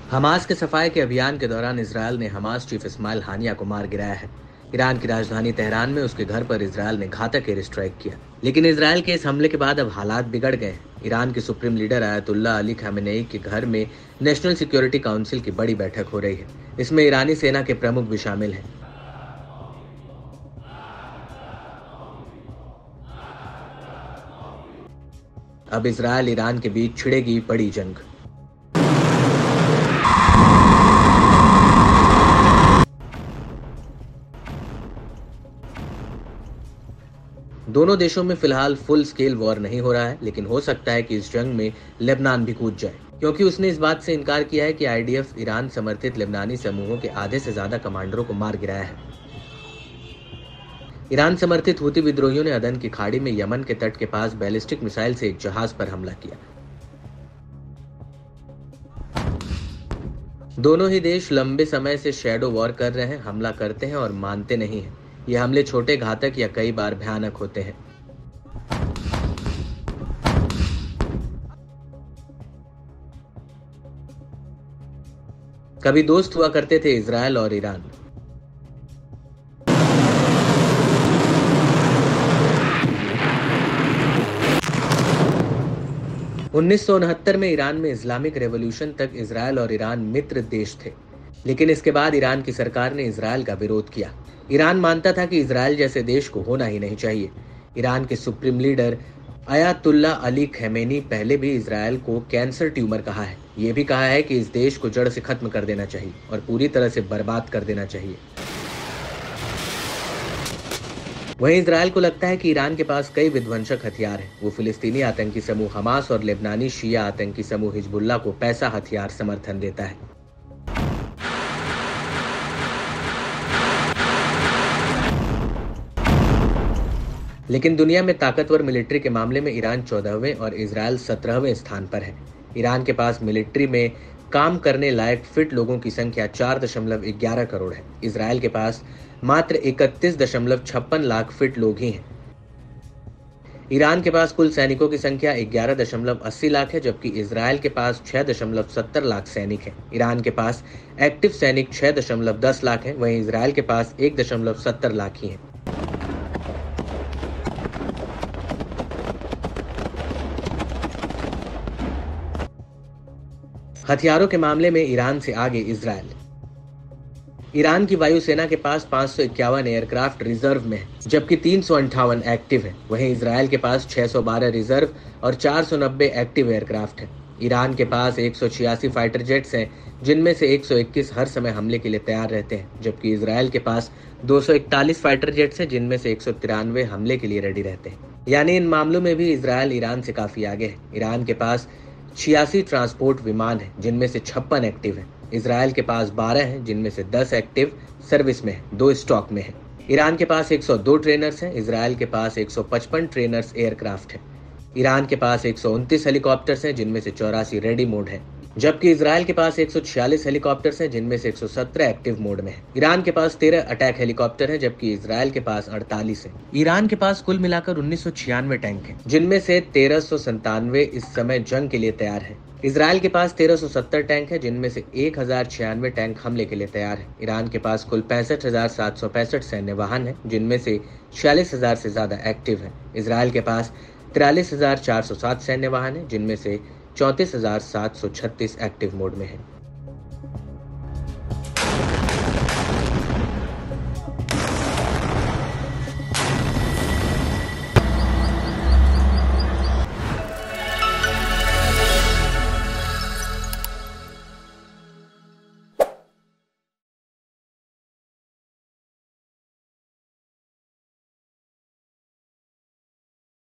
Hamas के सफाई के अभियान के दौरान इजरायल ने हमास चीफ इस्माइल हानिया को मार गिराया है। ईरान की राजधानी तेहरान में उसके घर पर इजरायल ने घातक एयर स्ट्राइक किया, लेकिन इजरायल के इस हमले के बाद अब हालात बिगड़ गए हैं। ईरान के supreme leader Ayatollah Ali Khamenei के घर में नेशनल सिक्योरिटी काउंसिल की बड़ी बैठक हो रही है। इसमें ईरानी सेना के प्रमुख भी शामिल हैं। अब इजरायल ईरान के बीच छिड़ेगी बड़ी जंग। दोनों देशों में फिलहाल फुल स्केल वॉर नहीं हो रहा है, लेकिन हो सकता है कि इस जंग में लेबनान भी कूद जाए, क्योंकि उसने इस बात से इनकार किया है कि आईडीएफ ईरान समर्थित लेबनानी समूहों के आधे से ज्यादा कमांडरों को मार गिराया है। ईरान समर्थित हूती विद्रोहियों ने अदन की खाड़ी में यमन के तट के पास बैलिस्टिक मिसाइल से एक जहाज पर हमला किया। दोनों ही देश लंबे समय से शैडो वॉर कर रहे हैं, हमला करते हैं और मानते नहीं हैं। ये हमले छोटे, घातक या कई बार भयानक होते हैं। कभी दोस्त हुआ करते थे इजरायल और ईरान। 1969 में ईरान में इस्लामिक रेवोल्यूशन तक इजरायल और ईरान मित्र देश थे, लेकिन इसके बाद ईरान की सरकार ने इजरायल का विरोध किया। ईरान मानता था कि इजरायल जैसे देश को होना ही नहीं चाहिए। ईरान के supreme leader Ayatollah Ali Khamenei पहले भी इजरायल को कैंसर ट्यूमर कहा है। ये भी कहा है कि इस देश को जड़ से खत्म कर देना चाहिए और पूरी तरह से बर्बाद कर देना चाहिए। वहीं इजरायल को लगता है कि ईरान के पास कई विध्वंसक हथियार हैं। वो फिलिस्तीनी आतंकी समूह हमास और लेबनानी शिया आतंकी समूह हिजबुल्लाह को पैसा, हथियार, समर्थन देता है। लेकिन दुनिया में ताकतवर मिलिट्री के मामले में ईरान 14वें और इजरायल 17वें स्थान पर है। ईरान के पास मिलिट्री में काम करने लायक फिट लोगों की संख्या 4.11 करोड़ है। इजरायल के पास मात्र 31.56 लाख फिट लोग ही हैं। ईरान के पास कुल सैनिकों की संख्या 11.80 लाख है, जबकि इजरायल के पास 6.70 लाख सैनिक हैं। ईरान के पास एक्टिव सैनिक 6.10 लाख हैं, वहीं इजरायल के पास 1.70 लाख ही हैं। हथियारों के मामले में ईरान से आगे इजरायल। ईरान की वायुसेना के पास 551 एयरक्राफ्ट रिजर्व में है, जबकि 358 एक्टिव है। वहीं इजरायल के पास 612 रिजर्व और 490 एक्टिव एयरक्राफ्ट है। ईरान के पास 186 फाइटर जेट्स हैं, जिनमें से 121 हर समय हमले के लिए तैयार रहते हैं, जबकि इजरायल के पास 241 फाइटर जेट्स हैं, जिनमें से 193 हमले के लिए रेडी रहते हैं। यानी इन मामलों में भी इजरायल ईरान से काफी आगे है। ईरान के पास 86 ट्रांसपोर्ट विमान हैं, जिनमें से 56 एक्टिव हैं। इजरायल के पास 12 हैं, जिनमें से 10 एक्टिव सर्विस में हैं, 2 स्टॉक में हैं। ईरान के पास 102 ट्रेनर्स हैं। इजरायल के पास 155 ट्रेनर्स एयरक्राफ्ट हैं। ईरान के पास 129 हेलीकॉप्टर्स हैं, जिनमें से 84 रेडी मोड हैं, जबकि इजरायल के पास 146 हेलीकॉप्टर्स हैं, जिनमें से 117 एक्टिव मोड में हैं। ईरान के पास 13 अटैक हेलीकॉप्टर हैं, जबकि इजरायल के पास 48 हैं। ईरान के पास कुल मिलाकर 1996 टैंक हैं, जिनमें से 1397 इस समय जंग के लिए तैयार हैं। इजरायल के पास 1370 टैंक है, जिनमें से 1096 टैंक हमले के लिए तैयार है। ईरान के पास कुल 65,765 सैन्य वाहन है, जिनमें से 46,000 से ज्यादा एक्टिव है। इजरायल के पास 43,407 सैन्य वाहन है, जिनमें से 34,736 एक्टिव मोड में है।